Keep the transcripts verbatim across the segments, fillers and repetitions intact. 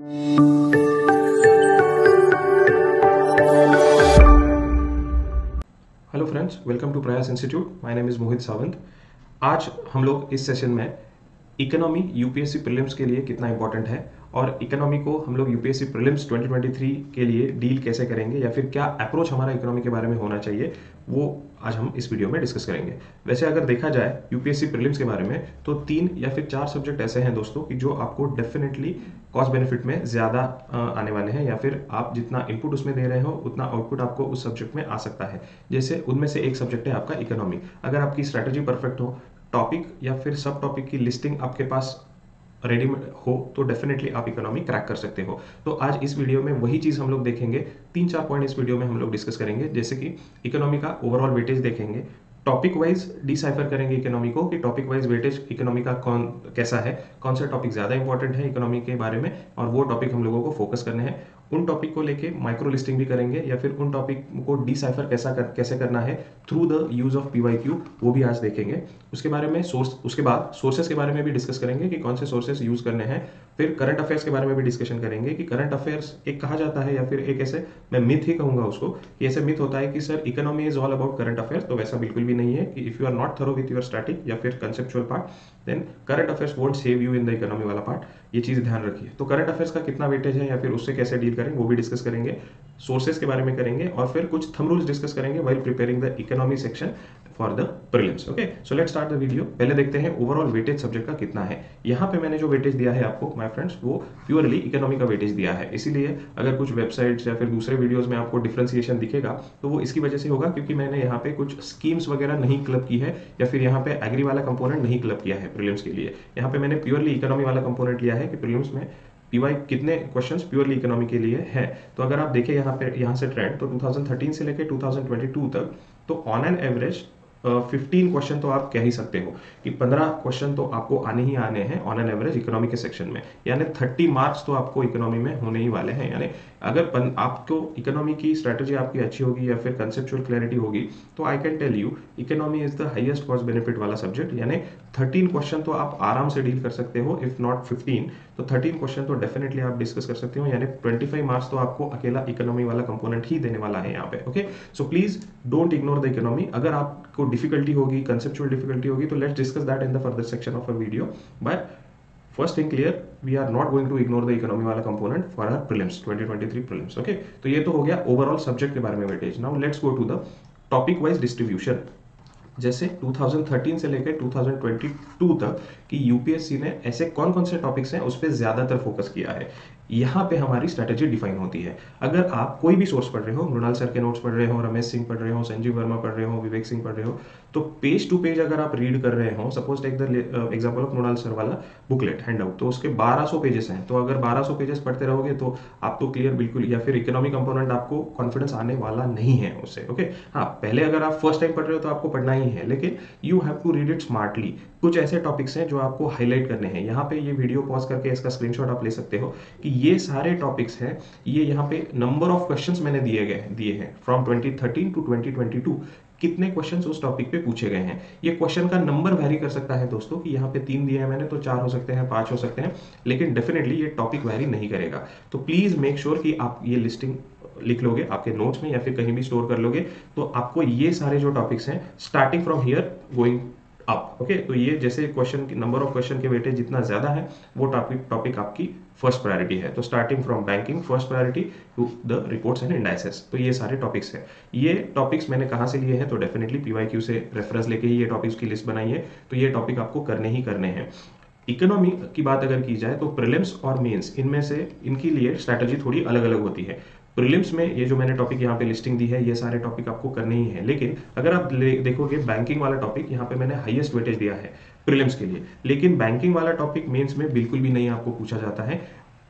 Hello friends, welcome to Prayas institute. My name is Mohit Sawant. आज हम लोग इस सेशन में इकोनॉमी यूपीएससी प्रीलिम्स के लिए कितना इंपॉर्टेंट है और इकोनॉमी को हम लोग UPSC prelims twenty twenty three के लिए डील कैसे करेंगे या फिर क्या अप्रोच हमारा इकोनॉमी के बारे में होना चाहिए, वो आज हम इस वीडियो में डिस्कस करेंगे। वैसे अगर देखा जाए यूपीएससी प्रीलिम्स के बारे में तो तीन या फिर चार सब्जेक्ट ऐसे हैं दोस्तों कि जो आपको डेफिनेटली कॉस्ट बेनिफिट में ज़्यादा आने वाले हैं, या फिर आप जितना इनपुट उसमें दे रहे हो उतना आउटपुट आपको उस सब्जेक्ट में आ सकता है। जैसे उनमें से एक सब्जेक्ट है आपका इकोनॉमी। अगर आपकी स्ट्रैटेजी परफेक्ट हो, टॉपिक या फिर सब टॉपिक की लिस्टिंग आपके पास रेडी हो, तो डेफिनेटली आप इकोनॉमी क्रैक कर सकते हो। तो आज इस वीडियो में वही चीज़ हम लोग देखेंगे। तीन चार पॉइंट इस वीडियो में हम लोग डिस्कस करेंगे, जैसे कि इकोनॉमी का ओवरऑल वेटेज देखेंगे, टॉपिक वाइज डिसाइफर करेंगे इकोनॉमी को कि टॉपिक वाइज वेटेज इकोनॉमी का कौन कैसा है, कौन सा टॉपिक ज़्यादा इंपॉर्टेंट है इकोनॉमी के बारे में, और वो टॉपिक हम लोगों को फोकस करने हैं। उन टॉपिक को लेके माइक्रो लिस्टिंग भी करेंगे, या फिर उन टॉपिक को डिसाइफर कैसा कर, कैसे करना है through the use of PYQ, वो भी आज देखेंगे। उसके बारे में सोर्स उसके बाद सोर्सेस के बारे में भी डिस्कस करेंगे कि कौन से सोर्सेस यूज करने हैं। फिर करंट अफेयर्स के बारे में भी डिस्कशन करेंगे कि करंट अफेयर्स एक कहा जाता है, या फिर एक ऐसे मैं मिथ ही कहूंगा उसको, कि ऐसे मिथ होता है कि sir economy is all about current affairs. तो वैसा बिल्कुल भी नहीं है कि if you are not thorough with your static या फिर conceptual part, then current affairs won't save you in the economy वाला पार्ट। ये चीज ध्यान रखिए। तो करंट अफेयर्स का कितना वेटेज है या फिर उससे कैसे डील करें वो भी डिस्कस करेंगे। सोर्सेस के बारे में करेंगे और फिर कुछ थंब रूल्स डिस्कस करेंगे while preparing the economy section for the prelims. Okay, so let's start the video. पहले देखते हैं ओवरऑल वेटेज सब्जेक्ट का कितना है। यहाँ पे मैंने जो वेटेज दिया है आपको माय फ्रेंड्स, वो प्योरली इकोनॉमी का वेटेज दिया है। इसीलिए अगर कुछ वेबसाइट्स या फिर दूसरे वीडियोस में आपको डिफरेंशिएशन दिखेगा तो वो इसकी वजह से होगा क्योंकि मैंने यहाँ पे कुछ स्कीम्स वगैरह नहीं क्लब की है, या फिर यहाँ पे एग्री वाला कंपोनेंट नहीं क्लब किया है प्रीलिम्स के लिए। यहाँ पे मैंने प्योरली इकोनॉमी वाला कंपोनेंट लिया है कि प्रीलिम्स में पीवाई कितने क्वेश्चंस प्योरली इकोनॉमी के लिए हैं। तो अगर आप देखें यहाँ पे यहाँ से ट्रेंड, तो टू थाउजेंड थर्टीन से लेकर टू थाउजेंड ट्वेंटी टू तक तो on an average fifteen question तो आप कह ही सकते हो कि पंद्रह क्वेश्चन तो आपको आने ही आने हैं ऑन एन एवरेज इकोनॉमी के सेक्शन में, यानी थर्टी मार्क्स तो आपको इकोनॉमी में होने ही वाले हैं। यानी अगर आपको इकोनॉमी की स्ट्रेटेजी आपकी अच्छी होगी या फिर कंसेप्चुअल क्लैरिटी होगी, तो I can tell you economy is the highest cost benefit वाला सब्जेक्ट। यानी थर्टीन क्वेश्चन तो आप आराम से डील कर सकते हो, इफ नॉट फिफ्टीन तो थर्टीन क्वेश्चन तो डेफिनेटली आप डिस्कस कर सकते हो। यानी ट्वेंटी फाइव मार्क्स तो आपको अकेला इकोनॉमी वाला कंपोनेंट ही देने वाला है यहाँ पे। Okay, so please don't ignore the economy. अगर आपको डिफिकल्टी होगी, कंसेप्चुअल डिफिकल्टी होगी, तो let's discuss that in the further section of a video. But first thing clear, we are not going to ignore the economy वाला component for our prelims twenty twenty three prelims. Okay, तो ये तो हो गया overall subject के बारे में weightage. Now let's go to the topic wise distribution. जैसे टू थाउजेंड थर्टीन से लेकर टू थाउजेंड ट्वेंटी टू तक कि यूपीएससी ने ऐसे कौन कौन से टॉपिक्स हैं उस पर ज्यादातर फोकस किया है। यहाँ पे हमारी स्ट्रेटेजी डिफाइन होती है। अगर आप कोई भी सोर्स पढ़ रहे हो, मृणाल सर के नोट्स पढ़ रहे हो, रमेश सिंह पढ़ रहे हो, संजीव वर्मा पढ़ रहे हो, विवेक सिंह पढ़ रहे हो, तो पेज टू पेज अगर आप रीड कर रहे हो, suppose take the example of Mrinal sir वाला बुकलेट हैंडआउट, तो उसके बारह सौ पेजेस हैं। तो अगर बारह सौ पेजेस पढ़ते रहोगे तो आप तो क्लियर बिल्कुल, या फिर इकोनॉमी कंपोनेंट आपको कॉन्फिडेंस आने वाला नहीं है उससे। ओके, हाँ, पहले अगर आप फर्स्ट टाइम पढ़ रहे हो तो आपको पढ़ना ही है, लेकिन you have to read it smartly. कुछ ऐसे टॉपिक्स हैं जो आपको हाईलाइट करने हैं। यहाँ पे ये वीडियो पॉज करके इसका स्क्रीनशॉट आप ले सकते हो कि ये सारे टॉपिक्स हैं। ये यहाँ पे नंबर ऑफ क्वेश्चंस मैंने दिए गए दिए हैं from twenty thirteen to twenty twenty two. कितने क्वेश्चंस उस टॉपिक पे पूछे गए हैं। ये क्वेश्चन का नंबर वैरी कर सकता है दोस्तों, कि यहाँ पे तीन दिए हैं मैंने तो चार हो सकते हैं, पांच हो सकते हैं, लेकिन डेफिनेटली ये टॉपिक वैरी नहीं करेगा। तो प्लीज मेक श्योर कि आप ये लिस्टिंग लिख लोगे आपके नोट्स में या फिर कहीं भी स्टोर कर लोगे, तो आपको ये सारे जो टॉपिक्स हैं starting from here going up. Okay, तो ये जैसे क्वेश्चन नंबर ऑफ क्वेश्चन के वेटेज जितना ज्यादा है वो टॉपिक टॉपिक आपकी फर्स्ट प्रायोरिटी है। तो starting from banking first priority to the reports and indices. तो ये सारे टॉपिक्स हैं। ये टॉपिक्स मैंने कहां से लिए हैं, तो डेफिनेटली पीवाईक्यू से रेफरेंस लेके ही ये टॉपिक्स की लिस्ट बनाई है। तो ये टॉपिक आपको करने ही करने हैं। इकोनॉमी की बात अगर की जाए तो प्रीलिम्स और मेंस, इनमें से इनके लिए स्ट्रैटेजी थोड़ी अलग अलग होती है। प्रीलिम्स में ये जो मैंने टॉपिक यहाँ पे लिस्टिंग दी है, ये सारे टॉपिक आपको करने ही है। लेकिन अगर आप देखोगे बैंकिंग वाला टॉपिक, यहाँ पे मैंने हाईएस्ट वेटेज दिया है प्रीलिम्स के लिए, लेकिन बैंकिंग वाला टॉपिक मेंस में बिल्कुल भी नहीं आपको पूछा जाता है।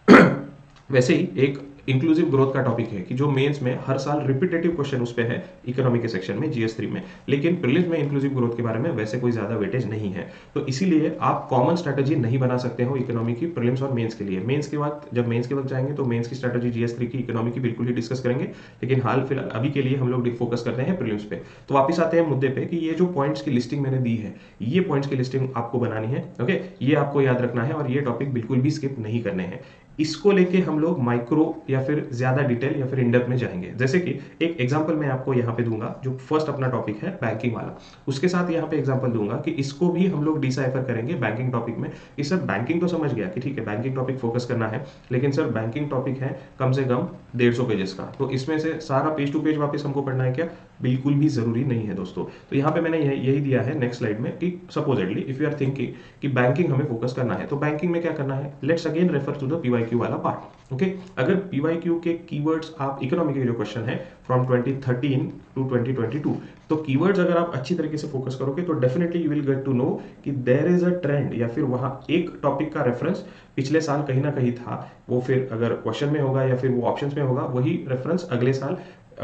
वैसे ही एक इंक्लूसिव ग्रोथ का टॉपिक है कि जो मेंस में हर साल रिपीटेटिव क्वेश्चन उस पे है इकोनॉमी के सेक्शन में जीएस थ्री में, लेकिन प्रीलिम्स में इंक्लूसिव ग्रोथ के बारे में वैसे कोई ज्यादा वेटेज नहीं है। तो इसीलिए आप कॉमन स्ट्रेटेजी नहीं बना सकते हो इकोनॉमी की प्रीलिम्स और मेंस के लिए। मेंस के बाद जब मेंस के वक्त जाएंगे तो मेंस की स्ट्रेटेजी जीएस थ्री की इकोनॉमी की बिल्कुल ही डिस्कस करेंगे, लेकिन हाल फिलहाल अभी के लिए हम लोग फोकस करते हैं प्रीलिम्स पे। तो वापिस आते हैं मुद्दे पे कि ये जो पॉइंट्स की लिस्टिंग मैंने दी है, ये पॉइंट्स की लिस्टिंग आपको बनानी है। ओके, ये आपको याद रखना है और ये टॉपिक बिल्कुल भी स्किप नहीं करने हैं। इसको लेके हम लोग माइक्रो या फिर ज्यादा डिटेल या फिर इनडेप्थ में जाएंगे। जैसे कि एक एग्जांपल मैं आपको यहाँ पे दूंगा, जो फर्स्ट अपना टॉपिक है बैंकिंग वाला, उसके साथ यहाँ पे एग्जांपल दूंगा कि इसको भी हम लोग डिसाइफर करेंगे बैंकिंग टॉपिक में कि सर बैंकिंग तो समझ गया कि ठीक है बैंकिंग टॉपिक फोकस करना है, लेकिन सर बैंकिंग टॉपिक है कम से कम डेढ़ सौ पेजेस का, तो इसमें से सारा पेज टू पेज वापस हमको पढ़ना है क्या? बिल्कुल भी जरूरी नहीं है दोस्तों। तो यहाँ पे मैंने यही दिया है नेक्स्ट स्लाइड में कि supposedly if you are thinking कि बैंकिंग हमें फोकस करना है, तो बैंकिंग में क्या करना है, let's again refer to the PYQ वाला पार्ट। ओके, अगर पीवाईक्यू के कीवर्ड्स आप इकोनॉमी के जो क्वेश्चन है from twenty thirteen to twenty twenty two, तो कीवर्ड्स अगर आप अच्छी तरीके से फोकस करोगे तो definitely you will get to know कि देयर इज अ ट्रेंड, या फिर वहां एक टॉपिक का रेफरेंस पिछले साल कहीं ना कहीं था, वो फिर अगर क्वेश्चन में होगा या फिर वो ऑप्शंस में होगा, वही रेफरेंस अगले साल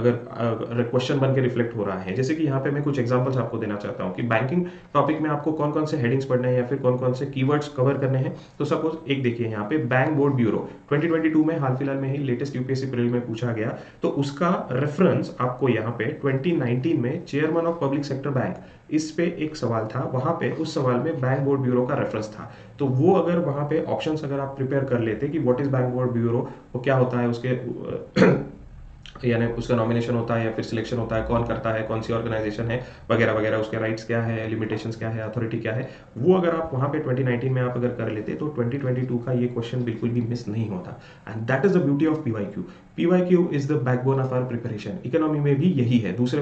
अगर क्वेश्चन बन के रिफ्लेक्ट हो रहा है। जैसे कि यहाँ पे मैं कुछ एग्जांपल्स आपको देना चाहता हूँ कि बैंकिंग टॉपिक में आपको कौन कौन से हेडिंग्स पढ़ने हैं या फिर कौन कौन से कीवर्ड्स कवर करने हैं। तो सपोज एक देखिए यहाँ पे bank board bureau twenty twenty two में हाल फिलहाल में ही लेटेस्ट यूपीएससी प्रीलिम में पूछा गया, तो उसका रेफरेंस आपको यहाँ पे ट्वेंटी नाइनटीन में chairman of public sector bank, इस पे एक सवाल था, वहां पे उस सवाल में बैंक बोर्ड ब्यूरो का रेफरेंस था। तो वो अगर वहां पे ऑप्शंस अगर आप प्रिपेयर कर लेते कि what is bank board bureau, वो क्या होता है, उसके यानी उसका नॉमिनेशन होता है या फिर सिलेक्शन होता है, कौन करता है, कौन सी ऑर्गेनाइजेशन है वगैरह वगैरह, उसके राइट्स क्या है, लिमिटेशंस क्या है, अथॉरिटी क्या है, वो अगर आप वहां पे ट्वेंटी नाइनटीन में आप अगर कर लेते तो ट्वेंटी ट्वेंटी टू का ये क्वेश्चन बिल्कुल भी मिस नहीं होता। And that is the beauty of PYQ. PYQ is the backbone of our preparation. Economy में भी यही है, दूसरे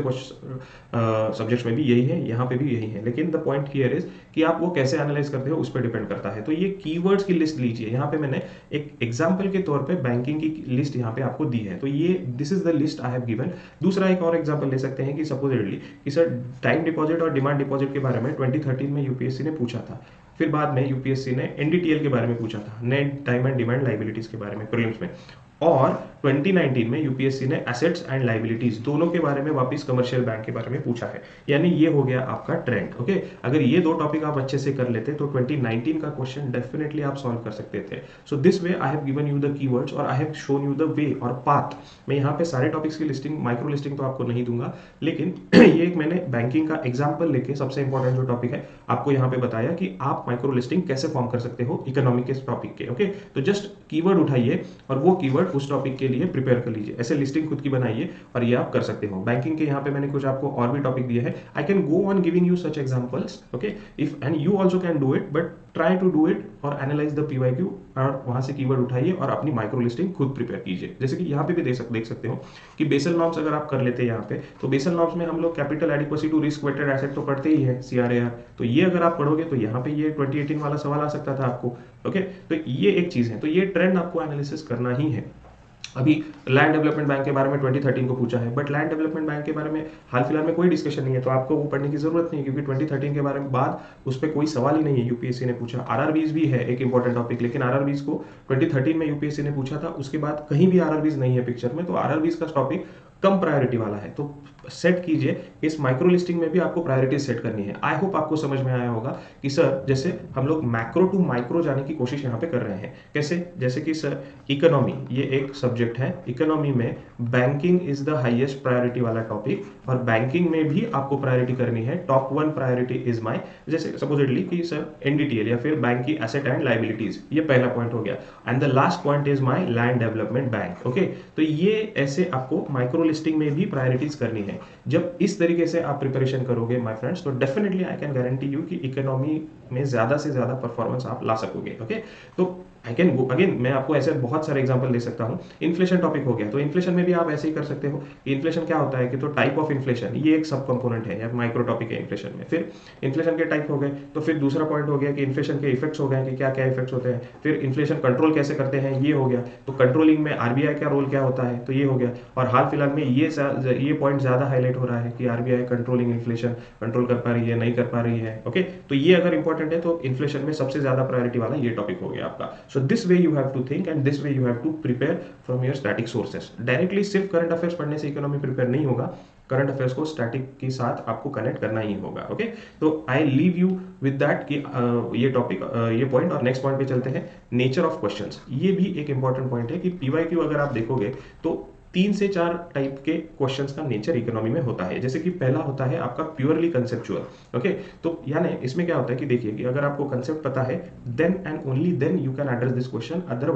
सब्जेक्ट्स में भी यही है, यहाँ पे भी यही है, लेकिन द पॉइंट हियर इज कि आप वो कैसे एनालाइज करते हो उस पर डिपेंड करता है। तो ये कीवर्ड्स की लिस्ट लीजिए, यहाँ पे मैंने एक एग्जाम्पल के तौर पे बैंकिंग की लिस्ट यहाँ पे आपको दी है, तो ये this is the list I have given. दूसरा एक और एग्जांपल ले सकते हैं कि सपोजेडली कि सर टाइम डिपॉजिट और डिमांड डिपॉजिट के बारे में ट्वेंटी थर्टीन में यूपीएससी ने पूछा था, फिर बाद में यूपीएससी ने एनडीटीएल के बारे में पूछा था, net time and demand liabilities के बारे में प्रीलिम्स में, और ट्वेंटी नाइनटीन में यूपीएससी ने एसेट्स एंड लाइबिलिटीज दोनों के बारे में वापस कमर्शियल बैंक के बारे में पूछा है। यानी ये हो गया आपका ट्रेंड। ओके, अगर ये दो टॉपिक आप अच्छे से कर लेते तो ट्वेंटी नाइनटीन का क्वेश्चन डेफिनेटली आप सॉल्व कर सकते थे। So this way I have given you the keywords और I have shown you the way और पाथ। मैं यहाँ पे सारे टॉपिक्स की लिस्टिंग, माइक्रो लिस्टिंग तो आपको नहीं दूंगा, लेकिन ये एक मैंने बैंकिंग का एग्जाम्पल लेके सबसे इंपॉर्टेंट जो टॉपिक है आपको यहाँ पे बताया कि आप माइक्रो लिस्टिंग कैसे फॉर्म कर सकते हो इकोनॉमी के टॉपिक के। ओके, तो जस्ट कीवर्ड उठाइए और वो कीवर्ड उस टॉपिक के लिए प्रिपेयर कर लीजिए, ऐसे लिस्टिंग खुद की बनाइए और ये आप कर सकते हो। बैंकिंग के यहाँ पे मैंने कुछ आपको और भी टॉपिक दिए हैं, I can go on giving you such examples. Okay, if and you also can do it, but try to do it और एनालाइज द पीवाईक्यू और वहां से कीवर्ड उठाइए और अपनी माइक्रो लिस्टिंग खुद प्रिपेयर कीजिए। जैसे कि यहाँ पे भी देख सकते देख सकते हो कि बेसल नॉर्म्स अगर आप कर लेते हैं यहाँ पे, तो बेसल नॉर्म्स में हम लोग capital adequacy to risk weighted asset तो पढ़ते ही है, सीआरएआर, तो ये अगर आप पढ़ोगे तो यहाँ पे ये ट्वेंटी एटीन वाला सवाल आ सकता था आपको। ओके, तो ये एक चीज है, तो ये ट्रेंड आपको एनालिसिस करना ही है। अभी लैंड डेवलपमेंट बैंक के बारे में ट्वेंटी थर्टीन को पूछा है, बट लैंड डेवलपमेंट बैंक के बारे में हाल फिलहाल में कोई डिस्कशन नहीं है, तो आपको वो पढ़ने की जरूरत नहीं है, क्योंकि ट्वेंटी थर्टीन के बारे में बाद उस पर कोई सवाल ही नहीं है। यूपीएससी ने पूछा, आरआरबीज भी है एक इंपॉर्टेंट टॉपिक, लेकिन आरआरबीज को ट्वेंटी थर्टीन में यूपीएससी ने पूछा था, उसके बाद कहीं भी आरआरबीज नहीं है पिक्चर में, तो आरआरबीज का टॉपिक कम प्रायोरिटी वाला है। तो सेट कीजिए, इस माइक्रो लिस्टिंग में भी आपको प्रायोरिटी सेट करनी है। आई होप आपको समझ में आया होगा कि सर जैसे हम लोग मैक्रो टू माइक्रो जाने की कोशिश यहाँ पे कर रहे हैं, कैसे, जैसे कि सर इकोनॉमी ये एक सब्जेक्ट है, इकोनॉमी में banking is the highest priority वाला टॉपिक, और बैंकिंग में भी आपको प्रायोरिटी करनी है, top one priority is my, जैसे सपोजिटली कि सर एनडीटीएल या फिर बैंक की एसेट एंड लाइबिलिटीज, ये पहला पॉइंट हो गया, and the last point is my land development bank. Okay, तो ये ऐसे आपको माइक्रो लिस्टिंग में भी प्रायोरिटीज करनी है। जब इस तरीके से आप प्रिपरेशन करोगे माय फ्रेंड्स, तो definitely I can guarantee you कि इकोनॉमी में ज्यादा से ज्यादा परफॉर्मेंस आप ला सकोगे। ओके, तो आई कैन गो अगेन, मैं आपको ऐसे बहुत सारे एग्जांपल दे सकता हूं। इन्फ्लेशन टॉपिक हो गया, तो इन्फ्लेशन में भी आप ऐसे ही कर सकते हो। इन्फ्लेशन क्या होता है कि तो टाइप ऑफ इन्फ्लेशन, ये एक सब कंपोनेंट है या माइक्रो टॉपिक है इन्फ्लेशन में। फिर इन्फ्लेशन के टाइप हो गए, तो फिर दूसरा पॉइंट हो गया कि इन्फ्लेशन के इफेक्ट्स हो गए कि क्या क्या इफेक्ट्स होते हैं। फिर इन्फ्लेशन कंट्रोल कैसे करते हैं, ये हो गया, तो कंट्रोलिंग में आरबीआई का रोल क्या होता है, तो ये हो गया। और हाल फिलहाल में ये ये पॉइंट ज्यादा हाईलाइट हो रहा है कि आरबीआई कंट्रोलिंग इन्फ्लेशन कंट्रोल कर पा रही है, नहीं कर पा रही है। ओके, तो ये अगर इंपॉर्टेंट है तो इन्फ्लेशन में सबसे ज्यादा प्रायोरिटी वाला ये टॉपिक हो गया आपका। So this way you have to think and this way you have to prepare from your static sources. Directly सिर्फ करंट अफेयर्स पढ़ने से इकोनॉमी प्रिपेयर नहीं होगा, करंट अफेयर्स को स्टैटिक के साथ आपको कनेक्ट करना ही होगा। ओके, तो I leave you with that कि uh, ये टॉपिक uh, ये पॉइंट, और नेक्स्ट पॉइंट पे चलते हैं, नेचर ऑफ क्वेश्चंस। ये भी एक इंपॉर्टेंट पॉइंट है कि पीवाईक्यू अगर आप देखोगे तो तीन से चार टाइप के क्वेश्चंस का नेचर इकोनॉमी में होता है। जैसे कि पहला होता है आपका प्योरली कंसेप्चुअल। ओके, तो यानी इसमें क्या होता है कि देखिए कि अगर आपको कंसेप्ट पता है, then and only then you can address this question, otherwise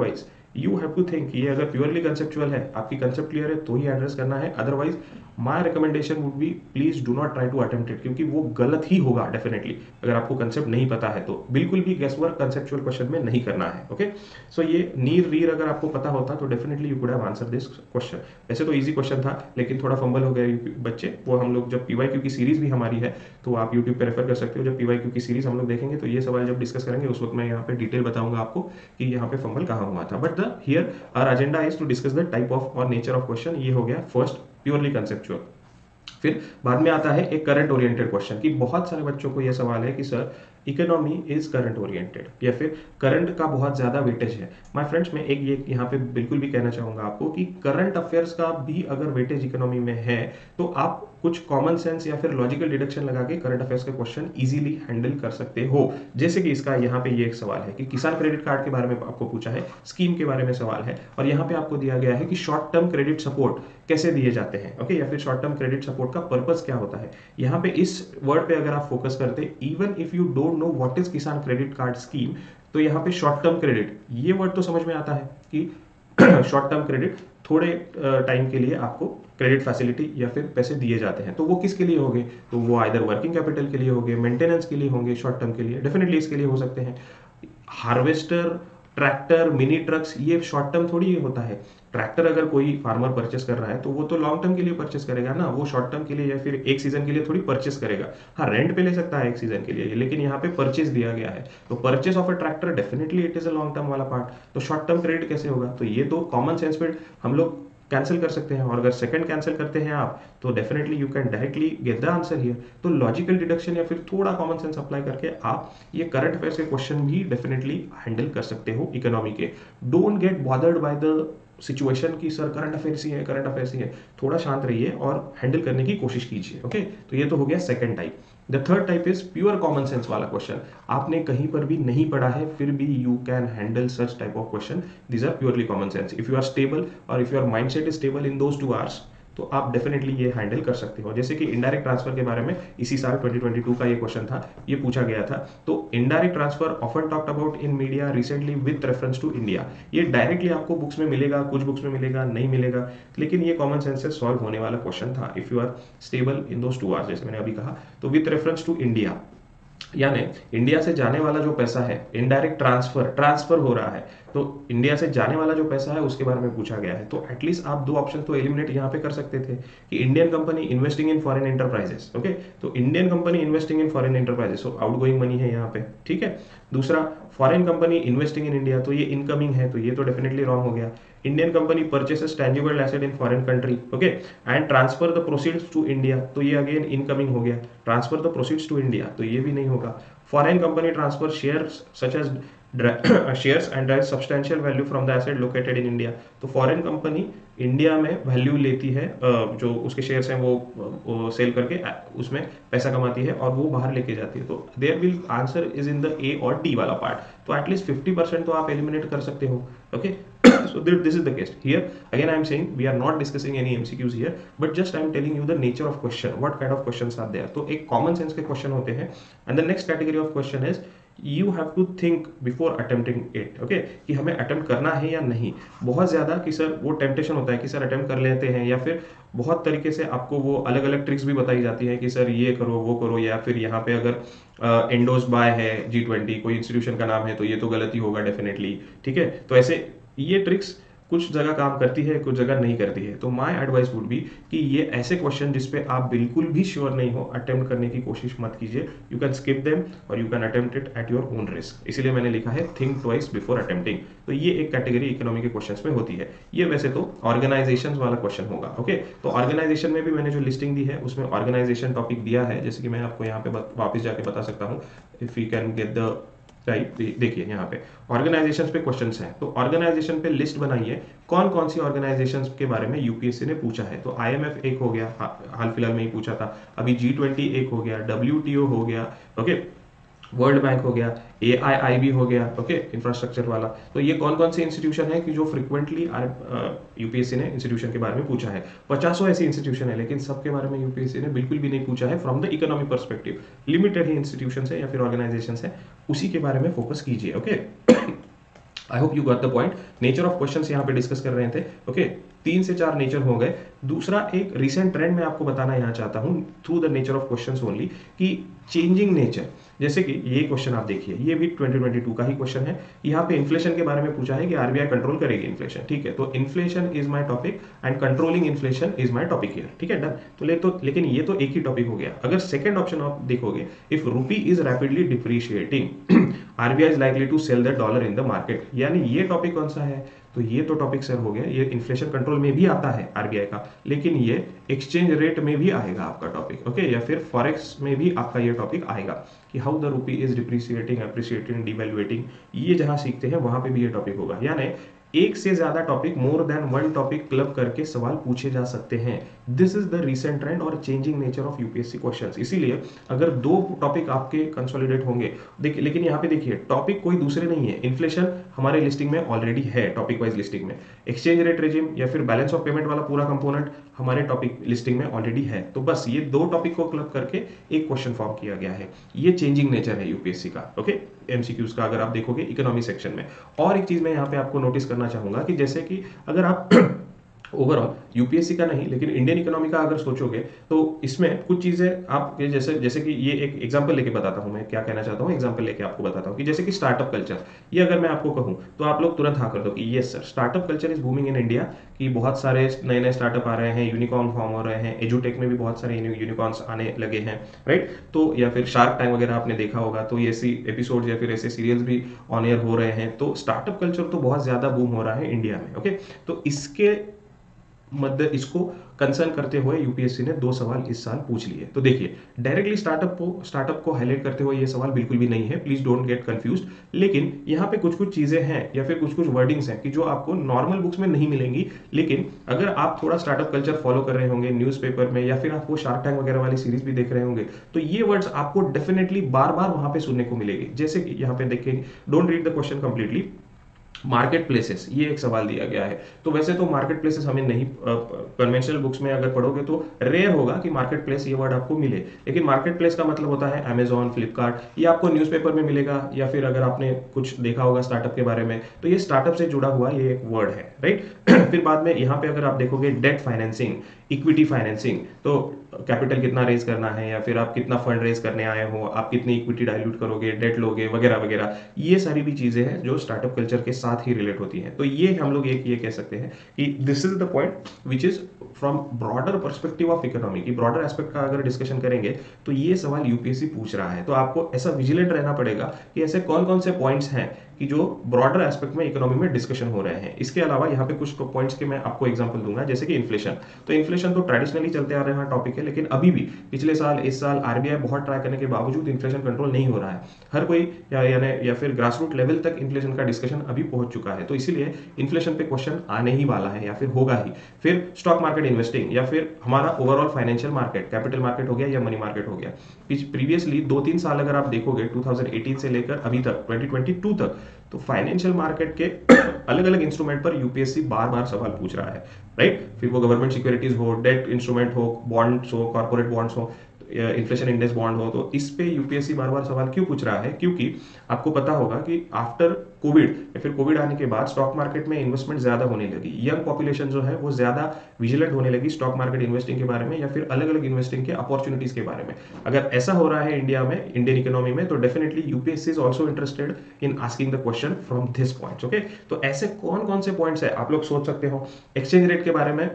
you have to think. ये अगर प्योरली कंसेप्चुअल है, आपकी कंसेप्ट क्लियर है तो ही एड्रेस करना है, otherwise my recommendation would be please do not try to attempt it, क्योंकि वो गलत ही होगा डेफिनेटली। अगर आपको कंसेप्ट नहीं पता है तो बिल्कुल भी गेस वर्क कंसेप्चुअल क्वेश्चन में नहीं करना है। ओके, सो ये नीर रीर अगर आपको पता होता तो definitely you could have answer this question. वैसे तो इजी क्वेश्चन था, लेकिन थोड़ा फंबल हो गया बच्चे। वो हम लोग जब पीवाईक्यू की सीरीज भी हमारी है तो आप यूट्यूब पे रेफर कर सकते हो। जब पीवाईक्यू की सीरीज हम लोग देखेंगे तो ये सवाल जब डिस्कस करेंगे उस वक्त मैं यहाँ पे डिटेल बताऊंगा आपको कि यहाँ पे फंबल कहाँ हुआ था। But the here our agenda is to discuss the type of और नेचर ऑफ क्वेश्चन। ये हो गया फर्स्ट प्योरली कंसेप्चुअल। फिर बाद में आता है एक करंट ओरिएंटेड क्वेश्चन, कि बहुत सारे बच्चों को यह सवाल है कि sir economy is current oriented या फिर करंट का बहुत ज्यादा वेटेज है। माय फ्रेंड्स, मैं एक ये यहाँ पे बिल्कुल भी कहना चाहूंगा आपको कि करंट अफेयर्स का भी अगर वेटेज इकोनॉमी में है तो आप कुछ कॉमन सेंस या फिर लॉजिकल डिडक्शन लगा के करंट अफेयर्स के क्वेश्चन इजीली हैंडल कर सकते हो। जैसे कि इसका यहाँ पे ये एक सवाल है कि किसान क्रेडिट कार्ड के बारे में आपको पूछा है, स्कीम के बारे में सवाल है, और यहाँ पे आपको दिया गया है कि शॉर्ट टर्म क्रेडिट सपोर्ट कैसे दिए जाते हैं। ओके, या फिर शॉर्ट टर्म क्रेडिट सपोर्ट का पर्पस क्या होता है। यहाँ पे इस वर्ड पे अगर आप फोकस करते, even if you don't know what is Kisan credit card scheme, तो यहाँ पे शॉर्ट टर्म क्रेडिट ये वर्ड तो समझ में आता है कि शॉर्ट टर्म क्रेडिट थोड़े टाइम के लिए आपको क्रेडिट फैसिलिटी या फिर पैसे दिए जाते हैं। तो वो किसके लिए होंगे, तो वो आइदर वर्किंग कैपिटल के लिए होंगे, मेंटेनेंस के लिए होंगे, शॉर्ट टर्म के लिए डेफिनेटली इसके लिए हो सकते हैं। हार्वेस्टर, ट्रैक्टर, मिनी ट्रक्स, ये शॉर्ट टर्म थोड़ी होता है। ट्रैक्टर अगर कोई फार्मर परचेस कर रहा है तो वो तो लॉन्ग टर्म के लिए परचेस करेगा ना, वो शॉर्ट टर्म के लिए या फिर एक सीजन के लिए थोड़ी परचेस करेगा। हाँ, रेंट पे ले सकता है एक सीजन के लिए, लेकिन यहाँ पे परचेस दिया गया है। तो purchase of a tractor definitely it is a long term वाला पार्ट। तो शॉर्ट टर्म क्रेडिट कैसे होगा, तो ये तो कॉमन सेंस पे हम लोग कैंसिल कर सकते हैं। और अगर सेकंड कैंसिल करते हैं आप तो definitely you can directly get the answer here. तो लॉजिकल डिडक्शन या फिर थोड़ा कॉमन सेंस अप्लाई करके आप ये करंट अफेयर्स के क्वेश्चन भी डेफिनेटली हैंडल कर सकते हो इकोनॉमी के। Don't get bothered by the situation की सर करंट अफेयर्स ही है, करंट अफेयर्स ही है। थोड़ा शांत रहिए और हैंडल करने की कोशिश कीजिए। ओके, तो ये तो हो गया second type. The third type is pure common sense वाला क्वेश्चन। आपने कहीं पर भी नहीं पढ़ा है फिर भी you can handle such type of question. These are purely common sense. If you are stable और if your mindset is stable in those two hours तो आप डेफिनेटली ये हैंडल कर सकते हो। जैसे कि इनडायरेक्ट ट्रांसफर के बारे में इसी साल ट्वेंटी ट्वेंटी टू का ये क्वेश्चन था, ये पूछा गया था। तो indirect transfer often talked about in media recently with reference to India. ये डायरेक्टली आपको बुक्स में मिलेगा, कुछ बुक्स में मिलेगा, नहीं मिलेगा, लेकिन ये कॉमन सेंस से सॉल्व होने वाला क्वेश्चन था if you are stable in those two hours, जैसे मैंने अभी कहा। तो विद रेफरेंस टू इंडिया यानी इंडिया से जाने वाला जो पैसा है, इनडायरेक्ट ट्रांसफर ट्रांसफर हो रहा है, तो इंडिया से जाने वाला जो पैसा है उसके बारे में पूछा गया है। तो एटलीस्ट आप दो ऑप्शन तो एलिमिनेट यहाँ पे कर सकते थे कि Indian company investing in foreign enterprises. Okay, तो Indian company investing in foreign enterprises, तो आउटगोइंग मनी है यहाँ पे, ठीक है। दूसरा, foreign company investing in India, तो ये इनकमिंग है, तो ये तो डेफिनेटली रॉन्ग हो गया। Indian company purchases tangible asset in foreign country, okay, and transfer the proceeds to India, तो ये अगेन इनकमिंग हो गया। Transfer the proceeds to India, तो ये भी नहीं होगा। Foreign company transfer shares such as shares and drive substantial value from the asset located in India, तो फॉरेन कंपनी इंडिया में वैल्यू लेती है, जो उसके शेयर्स हैं वो, वो सेल करके उसमें पैसा कमाती है और वो बाहर लेके जाती है। तो there will answer is in the A और डी वाला पार्ट। तो एटलीस्ट फिफ्टी परसेंट तो आप एलिमिनेट कर सकते हो। Okay, so this is the case here. Again I am saying we are not discussing any M C Qs here, but just I am telling you the nature of question, what kind of questions are there. तो एक common sense के question होते हैं, and the next category of question is you have to think before attempting it. Okay, कि हमें attempt करना है या नहीं। बहुत ज्यादा कि सर वो temptation होता है कि सर attempt कर लेते हैं, या फिर बहुत तरीके से आपको वो अलग अलग ट्रिक्स भी बताई जाती है कि सर ये करो वो करो, या फिर यहाँ पे अगर एंडोस बाय है जी ट्वेंटी कोई इंस्टीट्यूशन का नाम है तो ये तो गलती होगा डेफिनेटली, ठीक है। तो ऐसे ये ट्रिक्स कुछ जगह काम करती है, कुछ जगह नहीं करती है। तो माय एडवाइस वुड बी कि ये ऐसे क्वेश्चन जिसपे आप बिल्कुल भी श्योर नहीं हो, अटेम्प्ट करने की कोशिश मत कीजिए। यू कैन स्किप देम और you can attempt it at your own risk. इसीलिए मैंने लिखा है थिंक ट्वाइस बिफोर अटेम्प्टिंग। तो ये एक कैटेगरी इकोनॉमी के क्वेश्चंस में होती है। ये वैसे तो ऑर्गेनाइजेशंस वाला क्वेश्चन होगा। ओके, तो ऑर्गेनाइजेशन में भी मैंने जो लिस्टिंग दी है उसमें ऑर्गेनाइजेशन टॉपिक दिया है, जैसे कि मैं आपको यहाँ पे वापस जाके बता सकता हूँ। If you can get the right, देखिए यहाँ पे ऑर्गेनाइजेशंस पे क्वेश्चंस हैं। तो ऑर्गेनाइजेशन पे लिस्ट बनाइए कौन कौन सी ऑर्गेनाइजेशंस के बारे में यूपीएससी ने पूछा है। तो आईएमएफ एक हो गया, हाल फिलहाल में ही पूछा था। अभी जी ट्वेंटी एक हो गया, डब्ल्यूटीओ हो गया, ओके, वर्ल्ड बैंक हो गया, एआईआईबी हो गया, ओके, इंफ्रास्ट्रक्चर वाला। तो ये कौन कौन से इंस्टीट्यूशन है कि जो फ्रीक्वेंटली यूपीएससी ने इंस्टीट्यूशन के बारे में पूछा है। पचासों ऐसी इंस्टीट्यूशन है, लेकिन सबके बारे में यूपीएससी ने बिल्कुल भी नहीं पूछा है from the economic perspective. Limited ही इंस्टीट्यूशन है या फिर ऑर्गेनाइजेशन है, उसी के बारे में फोकस कीजिए। Okay, I hope you got the point. Nature of questions यहाँ पे डिस्कस कर रहे थे। Okay okay? तीन से चार नेचर हो गए। दूसरा एक रिसेंट ट्रेंड मैं आपको बताना यहाँ चाहता हूँ through the nature of questions only कि चेंजिंग नेचर, जैसे कि ये क्वेश्चन आप देखिए, ये भी ट्वेंटी ट्वेंटी टू का ही क्वेश्चन है। यहाँ पे इन्फ्लेशन के बारे में पूछा है कि आरबीआई कंट्रोल करेगी इन्फ्लेशन, ठीक है। तो inflation is my topic and controlling inflation is my topic here, ठीक है, डन। तो ले तो लेकिन ये तो एक ही टॉपिक हो गया। अगर सेकंड ऑप्शन आप देखोगे, if rupee is rapidly depreciating RBI is likely to sell the dollar in the market, यानी ये टॉपिक कौन सा है, तो ये तो टॉपिक सर हो गया, ये इन्फ्लेशन कंट्रोल में भी आता है आरबीआई का, लेकिन ये एक्सचेंज रेट में भी आएगा आपका टॉपिक, ओके, या फिर फॉरेक्स में भी आपका ये टॉपिक आएगा कि how the rupee is depreciating, appreciating, devaluating, ये जहां सीखते हैं वहां पे भी ये टॉपिक होगा। यानी एक से ज्यादा topic, more than one topic club करके सवाल पूछे जा सकते हैं। This is the recent trend और changing nature of UPSC questions. इसीलिए अगर दो टॉपिक आपके कंसोलिडेट होंगे, देखिए, लेकिन यहाँ पे देखिए टॉपिक कोई दूसरे नहीं है, इन्फ्लेशन हमारे लिस्टिंग में ऑलरेडी है, टॉपिक वाइज लिस्टिंग में, एक्सचेंज रेट रेजिम या फिर बैलेंस ऑफ पेमेंट वाला पूरा कंपोनेंट हमारे टॉपिक लिस्टिंग में ऑलरेडी है। तो बस ये दो टॉपिक को क्लब करके एक क्वेश्चन फॉर्म किया गया है। ये चेंजिंग नेचर है यूपीएससी का, ओके, एमसीक्यूज का अगर आप देखोगे इकोनॉमी सेक्शन में। और एक चीज मैं यहाँ पे आपको नोटिस करना चाहूंगा कि जैसे कि अगर आप ओवरऑल यूपीएससी का नहीं लेकिन इंडियन इकोनॉमी का अगर सोचोगे तो इसमें कुछ चीजें आप जैसे जैसे कि ये एक एग्जांपल लेके बताता हूं, मैं क्या कहना चाहता हूं, एग्जांपल लेके आपको बताता हूं कि जैसे कि स्टार्टअप कल्चर, ये अगर मैं आपको कहूं तो आप लोग तुरंत हाँ कर दो कि yes sir, startup culture is booming in India, कि बहुत सारे नए नए स्टार्टअप आ रहे हैं, यूनिकॉर्न फॉर्म हो रहे हैं, एजुटेक में भी बहुत सारे यूनिकॉर्न्स आने लगे हैं, राइट। तो या फिर शार्क टैंक वगैरह आपने देखा होगा, तो ऐसी एपिसोड या फिर ऐसे सीरियल्स भी ऑन एयर हो रहे हैं। तो स्टार्टअप कल्चर तो बहुत ज्यादा बूम हो रहा है इंडिया में, ओके। तो इसके मध्य इसको कंसर्न करते हुए यूपीएससी ने दो सवाल इस साल पूछ लिए। तो देखिए, डायरेक्टली स्टार्टअप को स्टार्टअप को हाईलाइट करते हुए ये सवाल बिल्कुल भी नहीं है, प्लीज डोंट गेट कंफ्यूज्ड। लेकिन यहाँ पे कुछ कुछ चीजें हैं या फिर कुछ कुछ वर्डिंग्स हैं कि जो आपको नॉर्मल बुक्स में नहीं मिलेंगी, लेकिन अगर आप थोड़ा स्टार्टअप कल्चर फॉलो कर रहे होंगे न्यूज़पेपर में या फिर आप वो शार्क टैंक वगैरह वाली सीरीज भी देख रहे होंगे, तो ये वर्ड्स आपको डेफिनेटली बार बार वहां पे सुनने को मिलेगी। जैसे कि यहाँ पे देखेंगे, don't read the question completely, market places, ये एक सवाल दिया गया है। तो वैसे तो मार्केट प्लेसेस हमें नहीं, कन्वेंशनल बुक्स में अगर पढ़ोगे तो रेयर होगा कि मार्केट प्लेस ये वर्ड आपको मिले, लेकिन मार्केट प्लेस का मतलब होता है अमेजॉन, फ्लिपकार्ट, ये आपको न्यूज़पेपर में मिलेगा या फिर अगर आपने कुछ देखा होगा स्टार्टअप के बारे में, तो ये स्टार्टअप से जुड़ा हुआ ये एक वर्ड है, राइट। फिर बाद में यहाँ पे अगर आप देखोगे डेट फाइनेंसिंग, इक्विटी फाइनेंसिंग, तो कैपिटल कितना रेज करना है या फिर आप कितना फंड रेज करने आए हो, आप कितनी इक्विटी डाइल्यूट करोगे, डेट लोगे, वगैरह वगैरह, ये सारी भी चीजें हैं जो स्टार्टअप कल्चर के साथ ही रिलेट होती हैं। तो ये हम लोग एक ये कह सकते हैं कि this is the point which is from broader perspective of economy, की ब्रॉडर एस्पेक्ट का अगर डिस्कशन करेंगे तो ये सवाल यूपीएससी पूछ रहा है। तो आपको ऐसा विजिलेंट रहना पड़ेगा कि ऐसे कौन कौन से पॉइंट्स हैं कि जो ब्रॉडर एस्पेक्ट में इकोनॉमी में डिस्कशन हो रहे हैं। इसके अलावा यहाँ पे कुछ पॉइंट्स के मैं आपको एग्जांपल दूंगा, जैसे कि इन्फ्लेशन। तो इन्फ्लेशन तो ट्रेडिशनली चलते आ रहा टॉपिक है, लेकिन अभी भी पिछले साल, इस साल आरबीआई बहुत ट्राई करने के बावजूद इन्फ्लेशन कंट्रोल नहीं हो रहा है। हर कोई या यानी या फिर ग्रास रूट लेवल तक इन्फ्लेशन का डिस्कशन अभी पहुंच चुका है। तो इसीलिए इन्फ्लेशन पे क्वेश्चन आने ही वाला है या फिर होगा ही। फिर स्टॉक मार्केट इन्वेस्टिंग या फिर हमारा overall financial market, capital market हो गया या मनी मार्केट हो गया। प्रीवियसली दो तीन साल अगर आप देखोगे टू थाउजेंड एटीन से लेकर अभी तक ट्वेंटी ट्वेंटी टू तक, तो फाइनेंशियल मार्केट के अलग अलग इंस्ट्रूमेंट पर यूपीएससी बार बार सवाल पूछ रहा है, राइट। फिर वो गवर्नमेंट सिक्योरिटीज हो, डेट इंस्ट्रूमेंट हो, बॉन्ड्स हो, कॉर्पोरेट बॉन्ड्स हो, इन्फ्लेशन इंडेक्स बॉन्ड हो, तो इस पे यूपीएससी बार बार सवाल क्यों पूछ रहा है? क्योंकि आपको पता होगा कि आफ्टर कोविड या फिर कोविड आने के बाद स्टॉक मार्केट में इन्वेस्टमेंट ज्यादा होने लगी, यंग पॉपुलेशन जो है वो ज्यादा विजिलेंट होने लगी स्टॉक मार्केट इन्वेस्टिंग के बारे में या फिर अलग अलग इन्वेस्टिंग के अपॉर्चुनिटीज के बारे में। अगर ऐसा हो रहा है इंडिया में, इंडियन इकोनॉमी में, तो definitely UPSC is also interested in asking the question from this points, okay. तो ऐसे कौन कौन से पॉइंट्स है आप लोग सोच सकते हो। एक्सचेंज रेट के बारे में,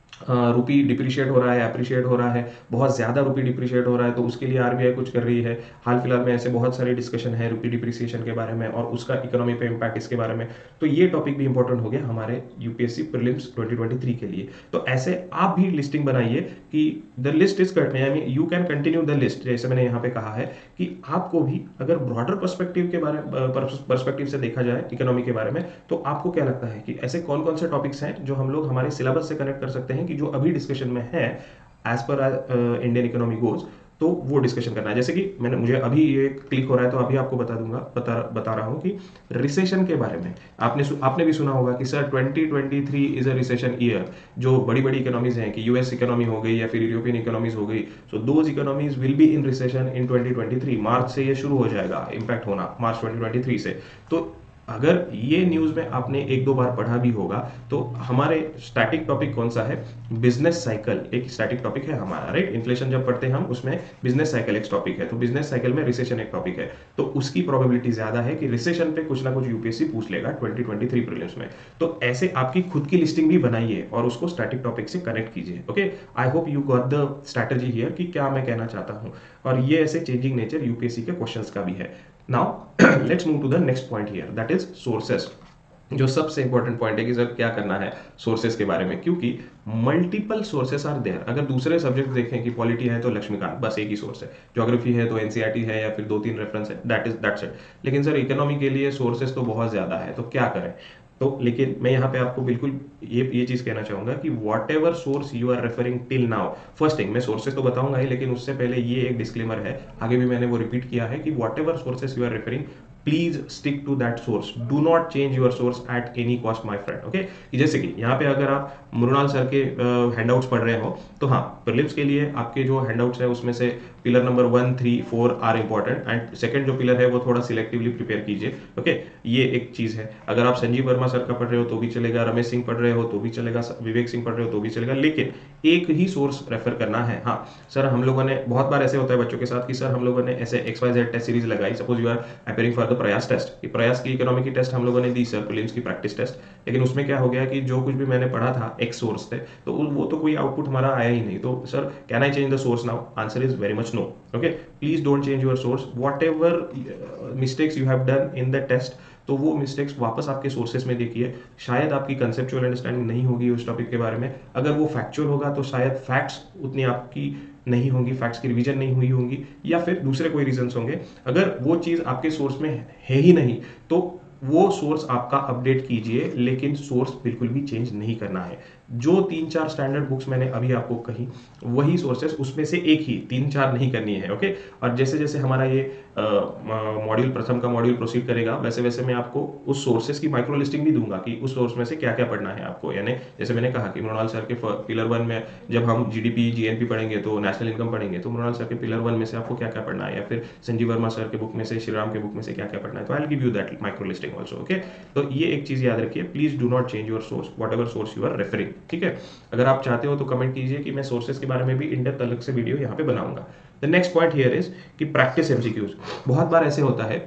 रुपी डिप्रिशिएट हो रहा है, अप्रिशिएट हो रहा है, बहुत ज्यादा रुपी डिप्रिशिएट हो रहा है, तो उसके लिए आरबीआई कुछ कर रही है। हाल फिलहाल में ऐसे बहुत सारे डिस्कशन है रुपी डिप्रिसिएशन के बारे में और उसका इकोनॉमी पे इम्पैक्ट इसके बारे में। तो ये टॉपिक भी इंपॉर्टेंट हो गया हमारे UPSC prelims twenty twenty three के लिए। तो ऐसे आप भी लिस्टिंग बनाइए कि the list is cut, I mean you can continue the list. जैसे मैंने यहाँ पे कहा है कि आपको भी अगर ब्रॉडर पर्सपेक्टिव के बारे पर्सपेक्टिव से देखा जाए इकोनॉमी के बारे में, तो आपको क्या लगता है कि ऐसे कौन कौन से टॉपिक्स हैं जो हम लोग हमारे सिलेबस से कनेक्ट कर सकते हैं कि जो अभी डिस्कशन में है as per Indian economy goes, तो वो डिस्कशन करना है। जैसे कि मैंने मुझे अभी ये क्लिक हो रहा है तो अभी आपको बता दूंगा बता बता रहा हूं कि रिसेशन के बारे में आपने आपने भी सुना होगा कि sir twenty twenty three is a recession year. जो बड़ी बड़ी इकोनॉमीज हैं कि यूएस इकोनॉमी हो गई या फिर यूरोपियन इकोनॉमीज हो गई, so those economies will be in recession in twenty twenty three. March से ये शुरू हो जाएगा इम्पैक्ट होना, मार्च ट्वेंटी ट्वेंटी थ्री से। तो अगर ये न्यूज़ में आपने एक दो बार पढ़ा भी होगा तो हमारे स्टैटिक टॉपिक कौन सा है, बिजनेस साइकिल एक स्टैटिक टॉपिक है हमारा, राइट। इन्फ्लेशन जब पढ़ते हैं हम उसमें बिजनेस साइकिल एक टॉपिक है, तो बिजनेस साइकिल में रिसेशन एक टॉपिक है, तो उसकी प्रोबेबिलिटी ज्यादा है कि रिसेशन पे कुछ ना कुछ यूपीएससी पूछ लेगा ट्वेंटी ट्वेंटी थ्री प्रीलिम्स में। तो ऐसे आपकी खुद की लिस्टिंग भी बनाइए और उसको स्टैटिक टॉपिक से कनेक्ट कीजिए। Okay, I hope you got the strategy here कि क्या मैं कहना चाहता हूं, और ये ऐसे चेंजिंग नेचर यूपीएससी के क्वेश्चंस का भी है। Now let's move to the next point here, that is sources. जो सबसे इंपॉर्टेंट पॉइंट है कि सर क्या करना है सोर्सेस के बारे में, क्योंकि मल्टीपल सोर्सेस आर देयर। अगर दूसरे सब्जेक्ट देखें कि पॉलिटी है तो लक्ष्मीकांत बस एक ही सोर्स है, ज्योग्राफी है तो एनसीईआरटी है या फिर दो तीन रेफरेंस है, दैट इज दैट्स इट। लेकिन सर इकोनॉमी के लिए सोर्सेस तो बहुत ज्यादा है, तो क्या करें। तो लेकिन मैं यहाँ पे आपको बिल्कुल ये ये चीज कहना चाहूंगा कि whatever source you are referring till now, first thing मैं सोर्सेस तो बताऊंगा ही, लेकिन उससे पहले ये एक डिस्क्लेमर है, आगे भी मैंने वो रिपीट किया है कि whatever sources you are referring please stick to that source, do not change your source at any cost my friend. Okay, जैसे कि यहाँ पे अगर आप मृणाल सर के हैंडआउट्स पढ़ रहे हो तो हाँ, प्रीलिम्स के लिए आपके जो हैंडआउट्स है उसमें से pillar number one three four are important, and second जो पिलर है वो थोड़ा सिलेक्टिवली प्रिपेयर कीजिए। ओके, ये एक चीज है। अगर आप संजीव वर्मा सर का पढ़ रहे हो तो भी चलेगा, रमेश सिंह पढ़ रहे हो तो भी चलेगा, विवेक सिंह पढ़ रहे हो तो भी चलेगा, लेकिन एक ही सोर्स रेफर करना है। हाँ सर, हम लोगों ने बहुत बार ऐसे होता है बच्चों के साथ कि सर हम लोगों ने ऐसे X Y Z test series लगाई, suppose you are appearing for the Prayas test, Prayas की इकोनॉमी की टेस्ट हम लोगों ने दी सर, प्रीलिम्स की प्रैक्टिस टेस्ट, लेकिन उसमें क्या हो गया कि जो कुछ भी मैंने पढ़ा था एक्स सोर्स थे तो वो तो कोई आउटपुट हमारा आया ही नहीं। तो sir can I change the source now, answer is very much no. Okay, please don't change your source, whatever mistakes you have done in the test, तो वो मिस्टेक्स वापस आपके सोर्सेस में देखिए। शायद आपकी कंसेप्चुअल अंडरस्टैंडिंग नहीं होगी उस टॉपिक के बारे में, अगर वो फैक्चुअल होगा तो शायद फैक्ट्स उतनी आपकी नहीं होंगी, फैक्ट्स की रिवीजन नहीं हुई होंगी, या फिर दूसरे कोई रीजंस होंगे। अगर वो चीज आपके सोर्स में है ही नहीं तो वो सोर्स आपका अपडेट कीजिए, लेकिन सोर्स बिल्कुल भी चेंज नहीं करना है। जो तीन चार स्टैंडर्ड बुक्स मैंने अभी आपको कही वही सोर्सेस, उसमें से एक ही, तीन चार नहीं करनी है। ओके, और जैसे जैसे हमारा ये मॉड्यूल प्रथम का मॉड्यूल प्रोसीड करेगा वैसे वैसे मैं आपको उस सोर्सेस की माइक्रो लिस्टिंग भी दूंगा कि उस सोर्स में से क्या क्या पढ़ना है आपको। यानी जैसे मैंने कहा कि मृणाल सर के पिलर वन में जब हम जीडीपी जीएनपी पढ़ेंगे तो नेशनल इनकम पढ़ेंगे, तो मृणाल सर के पिलर वन में से आपको क्या क्या पढ़ना है, या फिर संजीव वर्मा सर के बुक में से, श्रीराम के बुक में से क्या क्या पढ़ना है, तो I will give you that micro listing also. Okay, तो ये एक चीज याद रखिए, please do not change your source whatever source you are referring. ठीक है, अगर आप चाहते हो तो कमेंट कीजिए कि मैं सोर्सेस के बारे में भी इन डेप्थ अलग से वीडियो यहाँ पे बनाऊंगा। The next point here is कि प्रैक्टिस एमसीक्यूज। बहुत बार ऐसे होता है,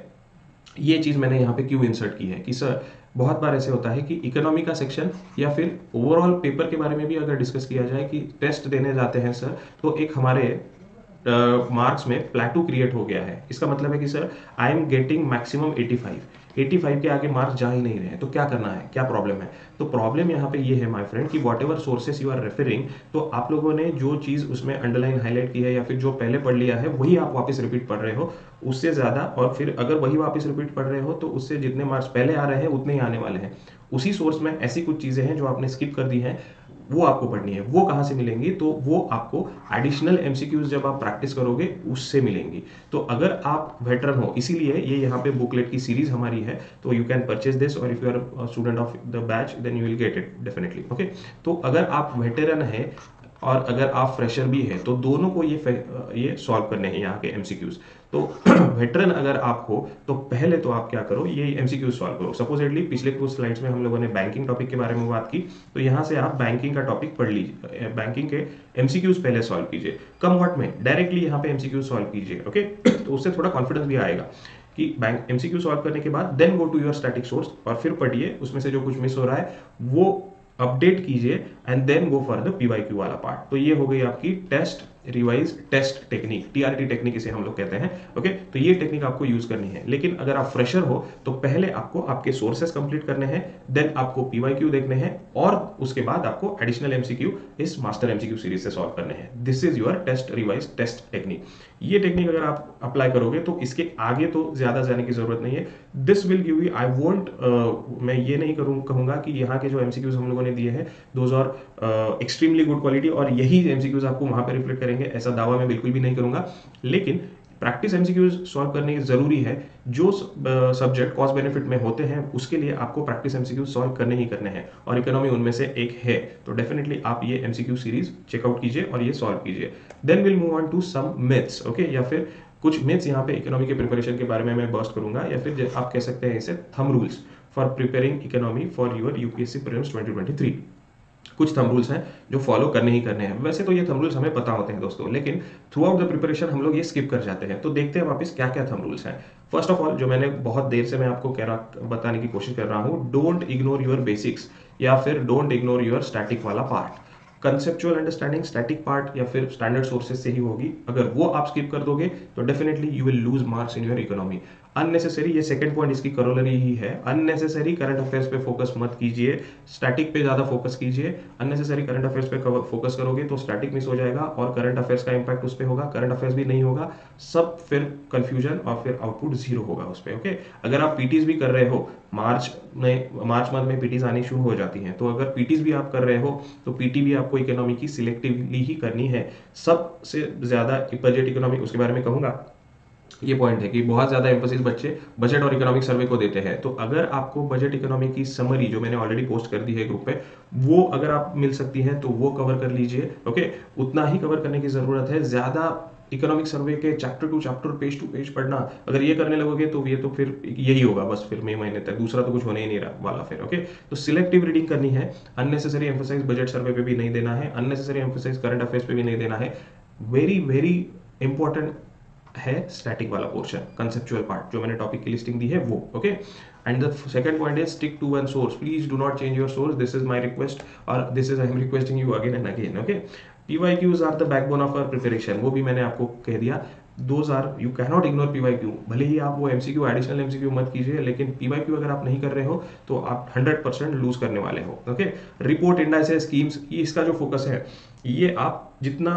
ये चीज मैंने यहाँ पे क्यों इंसर्ट की है कि सर बहुत बार ऐसे होता है कि इकोनॉमी का सेक्शन या फिर ओवरऑल पेपर के बारे में भी अगर डिस्कस किया जाए कि टेस्ट देने जाते हैं सर, तो एक हमारे मार्क्स uh, में प्लेटू क्रिएट हो गया है। इसका मतलब है कि sir I am getting maximum eighty five, eighty five के आगे मार्क्स जा ही नहीं रहे, तो क्या करना है, क्या प्रॉब्लम है। तो प्रॉब्लम यहाँ पे ये है माय फ्रेंड कि whatever sources you are referring, तो आप लोगों ने जो चीज उसमें अंडरलाइन हाईलाइट की है या फिर जो पहले पढ़ लिया है वही आप वापस रिपीट पढ़ रहे हो, उससे ज्यादा, और फिर अगर वही वापस रिपीट पढ़ रहे हो तो उससे जितने मार्क्स पहले आ रहे हैं उतने ही आने वाले हैं। उसी सोर्स में ऐसी कुछ चीजें हैं जो आपने स्किप कर दी हैं, वो आपको पढ़नी है। वो कहां से मिलेंगी, तो वो आपको एडिशनल एमसीक्यूज जब आप प्रैक्टिस करोगे उससे मिलेंगी। तो अगर आप वेटरन हो, इसीलिए ये यहाँ पे बुकलेट की सीरीज हमारी है, तो यू कैन परचेज दिस, और if you are student of the batch then you will get it definitely. Okay, तो अगर आप वेटरन है और अगर आप फ्रेशर भी है तो दोनों को ये ये सॉल्व करने हैं यहाँ के एमसीक्यूज। तो वेटरन अगर आप हो तो पहले तो आप क्या करो, ये एमसीक्यूज सॉल्व करो। सपोजेटली पिछले कुछ स्लाइड्स में हम लोगों ने बैंकिंग टॉपिक के बारे में बात की, तो यहाँ से आप बैंकिंग का टॉपिक पढ़ लीजिए, बैंकिंग के एमसीक्यूज पहले सॉल्व कीजिए, कम वर्ड में डायरेक्टली यहाँ पे एमसीक्यूज सॉल्व कीजिए। ओके, तो उससे थोड़ा कॉन्फिडेंस भी आएगा कि बैंक एमसीक्यू सॉल्व करने के बाद then go to your static source, और फिर पढ़िए उसमें से जो कुछ मिस हो रहा है वो अपडेट कीजिए, and then go for the PYQ वाला पार्ट। तो ये हो गई आपकी test revise test technique, TRT technique इसे हम लोग कहते हैं। ओके, तो ये टेक्निक आपको यूज करनी है। लेकिन अगर आप फ्रेशर हो तो पहले आपको आपके सोर्सेस कंप्लीट करने हैं, देन आपको पीवाईक्यू देखने हैं, और उसके बाद आपको एडिशनल एमसीक्यू इस मास्टर एमसीक्यू सीरीज से सॉल्व करने हैं। This is your test revise test technique. ये टेक्निक अगर आप अप्लाई करोगे तो इसके आगे तो ज्यादा जाने की जरूरत नहीं है। This will give you, I won't, मैं ये नहीं करूँ कहूंगा कि यहाँ के जो एमसीक्यूज हम लोगों ने दिए हैं those are extremely good quality और यही एमसीक्यूज आपको वहां पे रिफ्लेक्ट करेंगे, ऐसा दावा मैं बिल्कुल भी नहीं करूंगा। लेकिन प्रैक्टिस एमसीक्यूज सॉल्व करने की जरूरी है। जो सब्जेक्ट कॉस्ट बेनिफिट में होते हैं उसके लिए आपको प्रैक्टिस एमसीक्यूज सॉल्व करने ही करने हैं, और इकोनॉमी उनमें से एक है। तो डेफिनेटली आप ये एमसीक्यू सीरीज चेकआउट कीजिए और ये सॉल्व कीजिए। Then will move on to some myths. Okay, या फिर कुछ मिथ्स यहाँ पे इकोनॉमी के प्रिपरेशन के बारे में मैं बर्स्ट करूंगा, या फिर आप कह सकते हैं इसे thumb rules for preparing economy for your UPSC prelims twenty twenty three. कुछ थंब रूल्स हैं जो फॉलो करने ही करने हैं। वैसे तो ये थंब रूल्स हमें पता होते हैं दोस्तों, लेकिन थ्रू आउट द प्रिपरेशन हम लोग ये स्किप कर जाते हैं। तो देखते हैं वापस क्या क्या थंब रूल्स हैं। फर्स्ट ऑफ ऑल, जो मैंने बहुत देर से मैं आपको कह रहा बताने की कोशिश कर रहा हूँ, डोंट इग्नोर योर बेसिक्स या फिर डोंट इग्नोर योर स्टैटिक वाला part. Conceptual understanding static part या फिर स्टैंडर्ड सोर्सेज से ही होगी। अगर वो आप स्किप कर दोगे तो definitely you will lose marks in your economy. Unnecessary, ये सेकंड पॉइंट इसकी करोलरी ही है, अननेसेसरी करंट अफेयर्स पे फोकस मत कीजिए, स्टैटिक पे ज्यादा फोकस कीजिए। अननेसेसरी करंट अफेयर्स पे फोकस करोगे तो स्टैटिक मिस हो जाएगा और करंट अफेयर्स का इंपैक्ट उस पे होगा, करंट अफेयर्स भी नहीं होगा, सब फिर कंफ्यूजन और फिर आउटपुट जीरो होगा उस पे। ओके, अगर आप पीटीज भी कर रहे हो, मार्च में मार्च मंथ में पीटीज आनी शुरू हो जाती हैं, तो अगर पीटीज भी आप कर रहे हो तो पीटी भी आपको इकोनॉमी की सिलेक्टिवली ही करनी है। सबसे ज्यादा बजट इकोनॉमी, उसके बारे में कहूंगा, ये पॉइंट है कि बहुत ज्यादा एम्फोसिस बच्चे बजट और इकोनॉमिक सर्वे को देते हैं। तो अगर आपको बजट इकोनॉमी की समरी जो मैंने ऑलरेडी पोस्ट कर दी है ग्रुप पे, वो अगर आप मिल सकती है तो वो कवर कर लीजिए। ओके, उतना ही कवर करने की जरूरत है। ज्यादा इकोनॉमिक सर्वे के chapter to chapter, page to page पढ़ना, अगर ये करने लगोगे तो ये तो फिर यही होगा बस, फिर मई महीने तक दूसरा तो कुछ होने ही नहीं रहा वाला फिर। ओके, तो सिलेक्टिव रीडिंग करनी है। अननेसेसरी एम्फोसाइज बजट सर्वे पे भी नहीं देना है, अननेसेसरी एम्फोसाइज करंट अफेयर्स पे भी नहीं देना है। वेरी वेरी इंपॉर्टेंट है स्टैटिक वाला पोर्शन, कंसेप्चुअल पार्ट जो मैंने टॉपिक की लिस्टिंग दी है वो। Okay, and the second point is stick to one source. Please do not change your source, this is my request और this is I am requesting you again and again. Okay, PYQs are the backbone of our preparation, वो भी मैंने आपको कह दिया। Those are, you can not ignore PYQ. भले ही आप वो एमसीक्यू एडिशनल एमसीक्यू मत कीजिए, लेकिन पीवाईक्यू अगर आप नहीं कर रहे हो तो आप हंड्रेड परसेंट लूज करने वाले हो। ओके, रिपोर्ट इंडाइसेस स्कीम्स, इसका जो फोकस है, ये आप जितना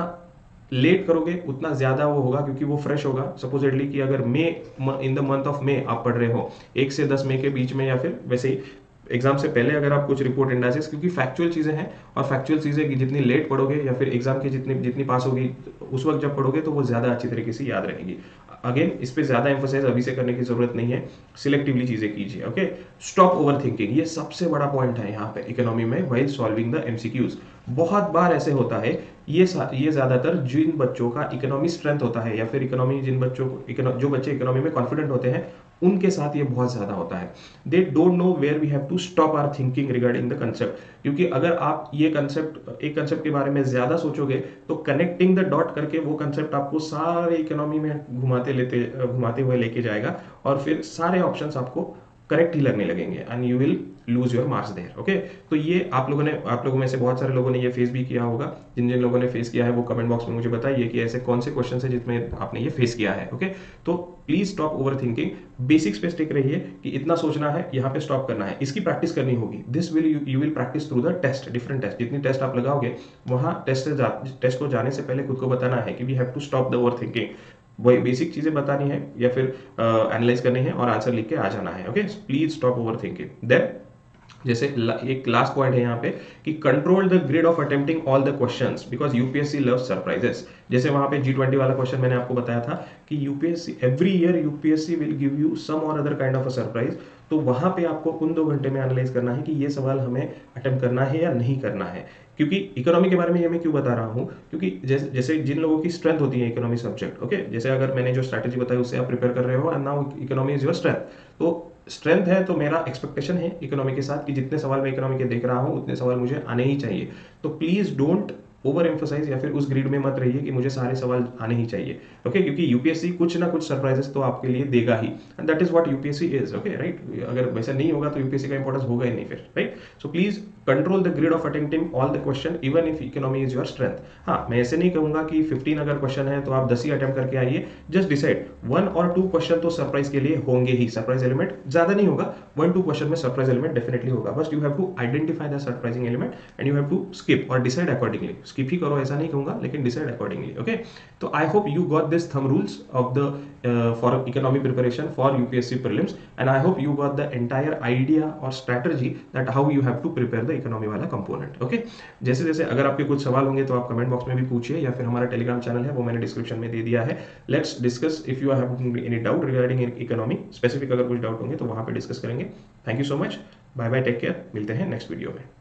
लेट करोगे उतना ज्यादा वो होगा, क्योंकि वो फ्रेश होगा। सपोजेडली कि अगर May in the month of May आप पढ़ रहे हो, एक से दस मई के बीच में, या फिर वैसे ही एग्जाम से पहले अगर आप कुछ रिपोर्ट इंडाइसेस, क्योंकि फैक्चुअल चीजें हैं और फैक्चुअल चीजें जितनी लेट पढ़ोगे या फिर एग्जाम की जितनी जितनी पास होगी उस वक्त जब पढ़ोगे तो वो ज्यादा अच्छी तरीके से याद रहेगी। अगेन, इस पे ज्यादा एम्फोसाइज अभी से करने की जरूरत नहीं है, सिलेक्टिवली चीजें कीजिए। ओके, स्टॉप ओवर थिंकिंग, ये सबसे बड़ा पॉइंट है यहाँ पे इकोनॉमी में व्हाइल सॉल्विंग द एमसीक्यूज। बहुत बार ऐसे होता है, ये ये ज्यादातर जिन बच्चों का इकोनॉमी स्ट्रेंथ होता है या फिर इकोनॉमी जिन बच्चों को, जो बच्चे इकोनॉमी में कॉन्फिडेंट होते हैं, उनके साथ ये बहुत ज्यादा होता है। They don't know where we have to stop our thinking regarding the concept, क्योंकि अगर आप ये कंसेप्ट एक कंसेप्ट के बारे में ज्यादा सोचोगे तो कनेक्टिंग द डॉट करके वो कंसेप्ट आपको सारे इकोनॉमी में घुमाते लेते घुमाते हुए लेके जाएगा और फिर सारे ऑप्शंस आपको करेक्ट ही लगने लगेंगे and you will lose your marks there. Okay, तो ये आप लोगों ने आप लोगों में से बहुत सारे लोगों ने ये फेस भी किया होगा। जिन जिन लोगों ने फेस किया है वो कमेंट बॉक्स में मुझे बताइए कि ऐसे कौन से क्वेश्चन है जिसमें आपने ये फेस किया है। ओके, तो please stop over thinking, basics पे स्टिक रहिए कि इतना सोचना है, यहाँ पे स्टॉप करना है, इसकी प्रैक्टिस करनी होगी। This will you will practice through the test, different test, जितनी टेस्ट आप लगाओगे वहां टेस्ट टेस्ट को जाने से पहले खुद को बताना है कि we have to stop the over thinking. वही बेसिक चीजें बतानी है या फिर एनालाइज uh, करनी है और आंसर लिख के आ जाना है। Okay, please stop over thinking. Then जैसे एक लास्ट पॉइंट है यहाँ पे कि control the grid of attempting all the questions because UPSC loves surprises. जैसे वहां पे जी ट्वेंटी वाला क्वेश्चन मैंने आपको बताया था कि UPSC every year UPSC will give you some or other kind of a surprise. तो वहां पे आपको उन दो घंटे में एनालाइज करना है कि ये सवाल हमें अटेम्प्ट करना है या नहीं करना है। क्योंकि इकोनॉमी के बारे में ये मैं क्यों बता रहा हूँ, क्योंकि जैसे जैसे जिन लोगों की स्ट्रेंथ होती है इकोनॉमी सब्जेक्ट, ओके, जैसे अगर मैंने जो स्ट्रैटेजी बताई उससे आप प्रिपेयर कर रहे हो and now economy is your strength, तो स्ट्रेंथ है तो मेरा एक्सपेक्टेशन है इकोनॉमी के साथ कि जितने सवाल मैं इकोनॉमी के देख रहा हूं उतने सवाल मुझे आने ही चाहिए। तो प्लीज डोंट ओवर एम्फोसाइज या फिर उस ग्रिड में मत रहिए कि मुझे सारे सवाल आने ही चाहिए। ओके, क्योंकि यूपीएससी कुछ ना कुछ सरप्राइजेस तो आपके लिए देगा ही and that is what UPSC is. Okay, right, अगर वैसा नहीं होगा तो यूपीएससी का इंपॉर्टेंस होगा ही नहीं फिर, right. So please control the grid of attempting all the question even if economy is your strength. हाँ, मैं ऐसे नहीं कहूंगा कि फिफ्टीन अगर क्वेश्चन है तो आप दस ही अटेम्प्ट करके आइए। Just decide one or two question तो सरप्राइज के लिए होंगे ही, सरप्राइज एलिमेंट ज्यादा नहीं होगा, वन टू क्वेश्चन में सरप्राइज एलिमेंट डेफिनेटली होगा। बस you have to identify the surprising element and you have to skip or decide accordingly. Skip ही करो ऐसा नहीं कहूंगा, लेकिन डिसाइड अकॉर्डिंगली। ओके, तो I hope you got this thumb rules of the for economy preparation for UPSC prelims and I hope you got the entire idea और strategy that how you have to prepare the economy वाला component. Okay, जैसे जैसे अगर आपके कुछ सवाल होंगे तो आप कमेंट बॉक्स में भी पूछिए या फिर हमारा टेलीग्राम चैनल है वो मैंने डिस्क्रिप्शन में दे दिया है। Let's discuss if you have any doubt regarding economy specific, अगर कुछ डाउट होंगे तो वहां पे डिस्कस करेंगे। Thank you so much, bye bye, take care, मिलते हैं नेक्स्ट वीडियो में।